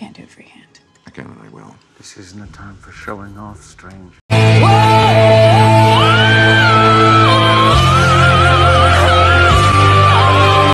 Can't do it freehand. I can and I will. This isn't a time for showing off, Strange.